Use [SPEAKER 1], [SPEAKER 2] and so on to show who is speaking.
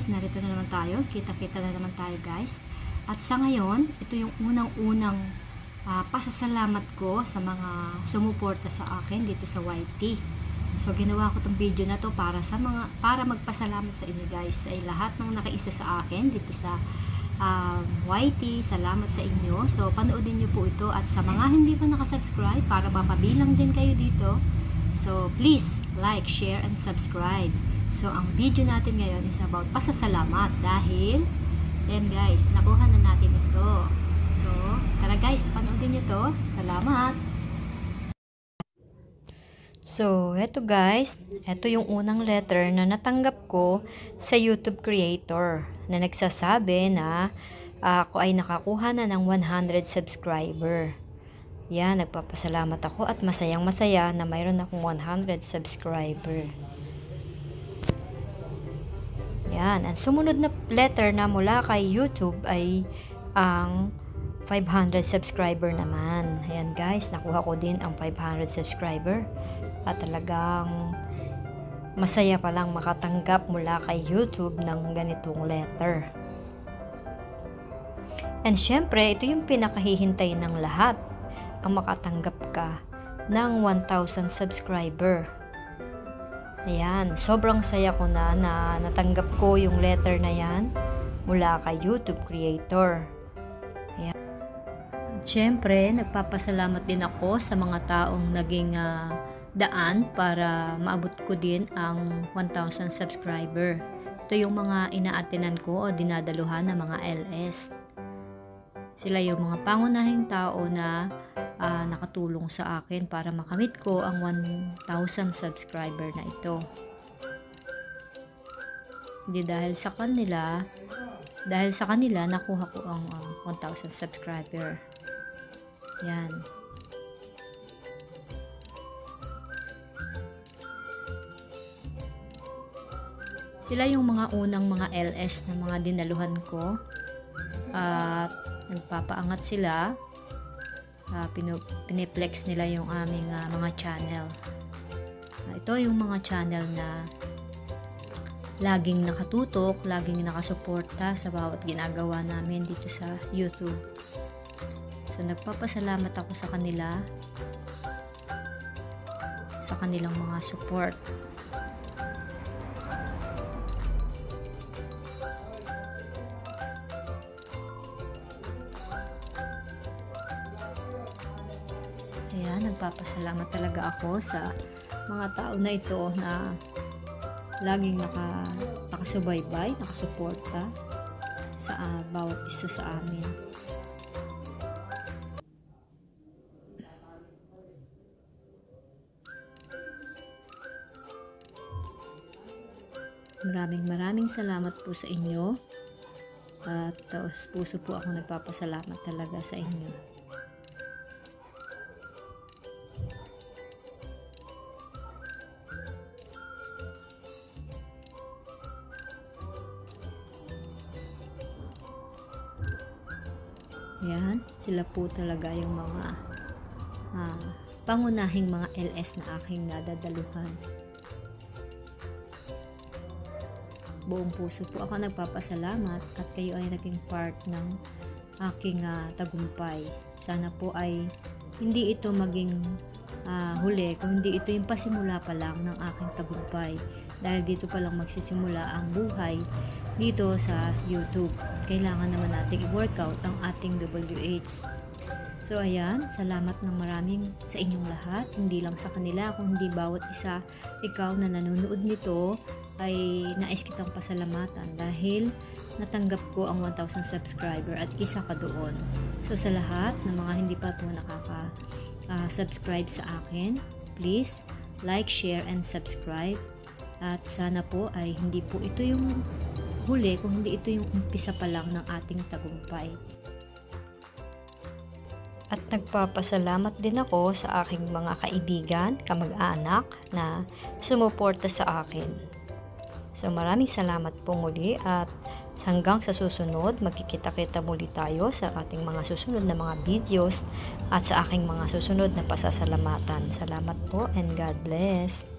[SPEAKER 1] guys, narito na naman tayo. Kita-kita na naman tayo guys. At sa ngayon, ito yung unang-unang pasasalamat ko sa mga sumuporta sa akin dito sa YT. So ginawa ko tong video na to para magpasalamat sa inyo guys, sa lahat ng nakaisa sa akin dito sa YT. Salamat sa inyo. So panoodin niyo po ito, at sa mga hindi pa nakasubscribe, para mapabilang din kayo dito. So please like, share, and subscribe. So ang video natin ngayon is about pasasalamat dahil then guys, nakuha na natin ito. So tara guys, panoodin niyo to. Salamat. So eto guys, eto yung unang letter na natanggap ko sa YouTube creator na nagsasabi na ako ay nakakuha na ng 100 subscriber. Yan, nagpapasalamat ako at masayang masaya na mayroon akong 100 subscriber. Yan, ang sumunod na letter na mula kay YouTube ay ang 500 subscriber naman. Ayan guys, nakuha ko din ang 500 subscriber. At talagang masaya palang makatanggap mula kay YouTube ng ganitong letter. And syempre, ito yung pinakahihintay ng lahat, ang makatanggap ka ng 1,000 subscriber. Ayan, sobrang saya ko na natanggap ko yung letter na yan mula kay YouTube creator. Ayan. Siyempre, nagpapasalamat din ako sa mga taong naging daan para maabot ko din ang 1,000 subscriber. Ito yung mga inaatinan ko o dinadaluhan ng mga LS. Sila yung mga pangunahing tao na nakatulong sa akin para makamit ko ang 1,000 subscriber na ito. Hindi dahil sa kanila nakuha ko ang 1,000 subscriber. Yan. Sila yung mga unang mga LS na mga dinaluhan ko, at nagpapaangat sila. Piniplex nila yung aming mga channel. Ito yung mga channel na laging nakatutok, laging nakasuporta sa bawat ginagawa namin dito sa YouTube. So nagpapasalamat ako sa kanila, sa kanilang mga support. Ayan, nagpapasalamat talaga ako sa mga tao na ito na laging nakasubaybay, nakasuporta sa bawat isa sa amin. Maraming salamat po sa inyo, at puso po ako nagpapasalamat talaga sa inyo. Yan, sila po talaga yung mga pangunahing mga LS na aking nadadaluhan. Buong puso po ako nagpapasalamat at kayo ay naging part ng aking tagumpay. Sana po ay hindi ito maging huli, kung hindi ito yung pasimula pa lang ng aking tagumpay. Dahil dito pa lang magsisimula ang buhay dito sa YouTube. Kailangan naman nating i-workout ang ating WH. So ayan, salamat ng maraming sa inyong lahat, hindi lang sa kanila, kundi bawat isa, ikaw na nanonood nito ay nais kitang pasalamatan dahil natanggap ko ang 1,000 subscriber at isa ka doon. So sa lahat ng mga hindi pa po subscribe sa akin, please like, share, and subscribe. At sana po ay hindi po ito yung huli, kung hindi ito yung umpisa pa lang ng ating tagumpay. At nagpapasalamat din ako sa aking mga kaibigan, kamag-anak na sumuporta sa akin. So maraming salamat po muli, at hanggang sa susunod, magkikita-kita muli tayo sa ating mga susunod na mga videos at sa aking mga susunod na pasasalamatan. Salamat po and God bless.